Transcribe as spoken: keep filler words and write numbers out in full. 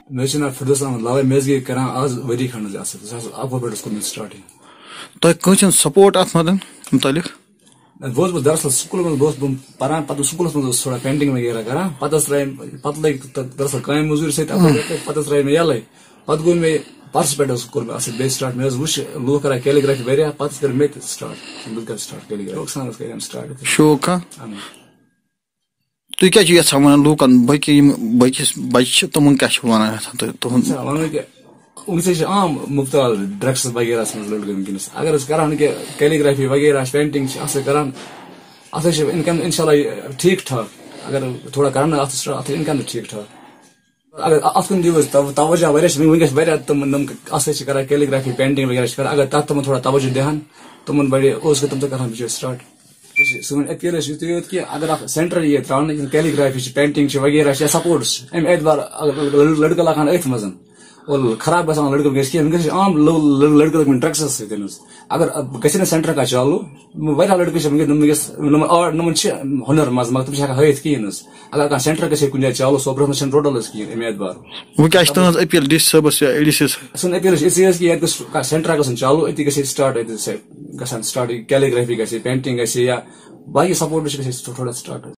मे नाम फिरदौस अहमद लावे मे गई कर आज वरी खंड अपर पे कोर स्टार्ट तुम कह सपोर्ट अत मदन मुतलिक बहुत बस दरअसल स्कूल में बहुत पान पे स्कूल में थोड़ा पेंटिंग वगैरह करान पे पे लग दरअसल कम मजूरी सत पे त्र मे यल पे गो मे पार्टिसिपेट कोर बे स्टार्ट मे वो लूख कर कैलीग्राफी वह पे कर मे स्टार्ट स्टार्ट कैलीग्राफी स्टार्ट शौक तुम क्या यहां वन लूकन बकि बकिस बच्चे तुम क्या वन तुहद वह आम मुफ्ताल ड्रग्स वगैरह लड़के वनकस अगर करान कैलीग्राफी वगैरह पेंटिंग करान अत इनकम इंशाल्लाह ठीक ठाक अगर थोड़ा करान अत इनकम ठीक ठाक अगर अत कुन दिव तवज्जो वनकस वह तुम अत कर कैलीग्राफी पेंटिंग वगैरह अगर तथ तुम थोड़ा तवज्जो दहन तुम बड़े उस तुम तो करान बिच स्टार्ट सोन अपील कि अगर आप सेंटर ये त्रान कैलीग्राफी पेंटिंग वगैरह या सपोर्ट्स अम एतबार लड़का लागान अथ मज और खराब गसान लड़कों वनकस आम लड़के लग ड्रग्स सत अगर गि सेंटर का चालू वह लड़के नमन हुनर मज मगर तुम हथ कहें अगर कह सेंटर गि कुछ चालू सोपर मे टोटल कहें अमे एतबार अपील डी सबस सोन अपील ये सेंटर गन चालू अति ग स्टार्ट गसान स्टार्ट कैलीग्राफी गि पेंटिंग गि या बाकी सपोर्ट गि थोड़ा स्टार्ट